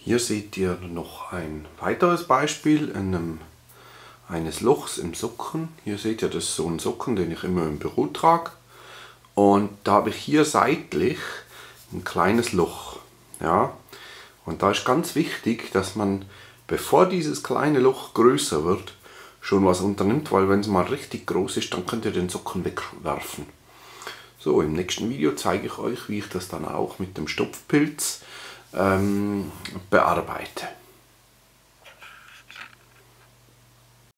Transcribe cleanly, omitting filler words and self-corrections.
Hier seht ihr noch ein weiteres Beispiel eines Lochs im Socken. Hier seht ihr, das ist so ein Socken, den ich immer im Büro trage. Und da habe ich hier seitlich ein kleines Loch. Ja? Und da ist ganz wichtig, dass man, bevor dieses kleine Loch größer wird, schon was unternimmt, weil wenn es mal richtig groß ist, dann könnt ihr den Socken wegwerfen. So, im nächsten Video zeige ich euch, wie ich das dann auch mit dem Stopfpilz bearbeite.